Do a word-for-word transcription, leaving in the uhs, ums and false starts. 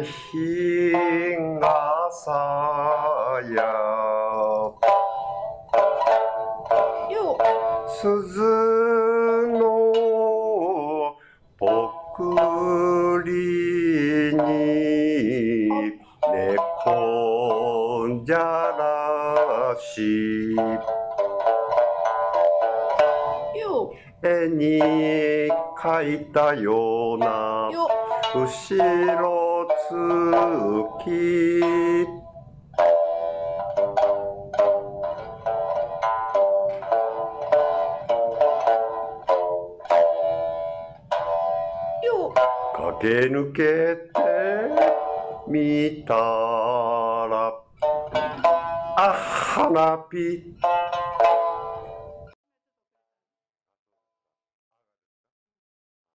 日傘やよ鈴のぽくりに寝込んじゃらしよ絵に描いたようなよ後ろ月よ駆け抜けてみたらあ花火